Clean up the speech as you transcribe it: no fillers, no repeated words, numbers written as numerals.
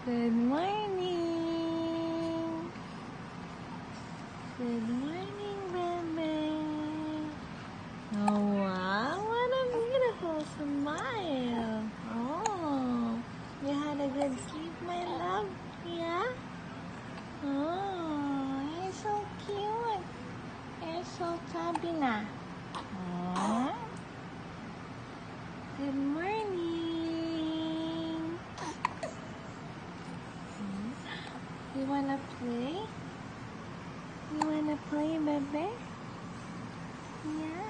Good morning. Good morning, baby. Oh, wow. What a beautiful smile. Oh, you had a good sleep, my love? Yeah? Oh, you're so cute. You're so chubby na. Oh. Good morning. You wanna play? You wanna play, baby? Yeah.